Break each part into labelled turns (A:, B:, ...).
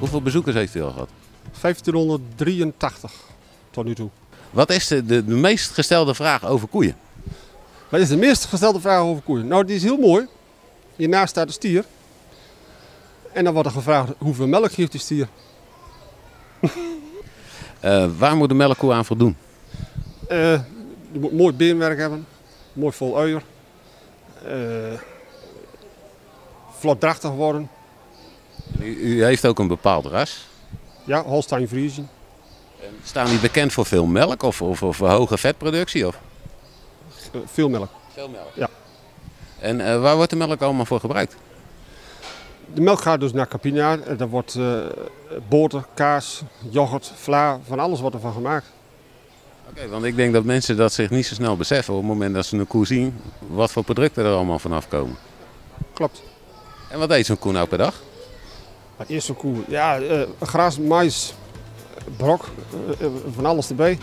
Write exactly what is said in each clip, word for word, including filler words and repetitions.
A: Hoeveel bezoekers heeft u al gehad?
B: vijftienhonderddrieëntachtig tot nu toe.
A: Wat is de, de, de meest gestelde vraag over koeien?
B: Wat is de meest gestelde vraag over koeien? Nou, die is heel mooi. Hiernaast staat de stier. En dan wordt er gevraagd hoeveel melk geeft die stier.
A: Uh, waar moet de melkkoe aan voldoen?
B: Uh, die moet mooi beenwerk hebben. Mooi vol uier. Uh, vlotdrachtig worden.
A: U, u heeft ook een bepaald ras.
B: Ja, Holstein Friesian.
A: Staan die bekend voor veel melk of, of, of hoge vetproductie? Of?
B: Uh, veel melk.
A: Veel melk?
B: Ja.
A: En uh, waar wordt de melk allemaal voor gebruikt?
B: De melk gaat dus naar Campina. Daar wordt uh, boter, kaas, yoghurt, vla, van alles wordt ervan gemaakt.
A: Oké, okay, want ik denk dat mensen dat zich niet zo snel beseffen op het moment dat ze een koe zien, wat voor producten er allemaal vanaf komen.
B: Klopt.
A: En wat eet zo'n koe nou per dag?
B: Wat is zo'n koe? Ja, uh, gras, mais, brok, uh, van alles erbij.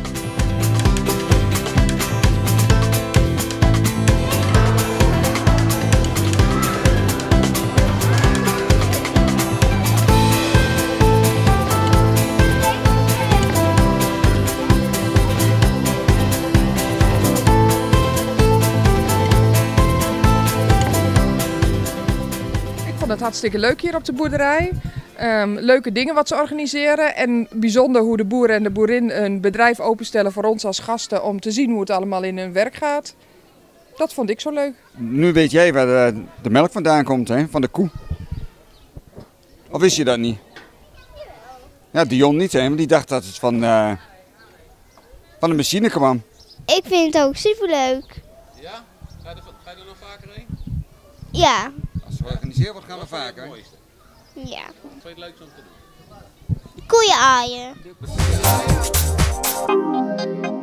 C: Ik vond het hartstikke leuk hier op de boerderij. Um, leuke dingen wat ze organiseren en bijzonder hoe de boeren en de boerin een bedrijf openstellen voor ons als gasten om te zien hoe het allemaal in hun werk gaat. Dat vond ik zo leuk.
D: Nu weet jij waar de, de melk vandaan komt, hè? Van de koe. Of wist je dat niet? Ja, Dion niet, hè? Want die dacht dat het van, uh, van de machine kwam.
E: Ik vind het ook superleuk.
A: Ja? Ga je er, ga je er nog vaker heen?
E: Ja.
D: Als het georganiseerd wordt, gaan we vaker.
E: Ja.
A: Wat vind je het leukste om te doen?
E: Koeien aaien.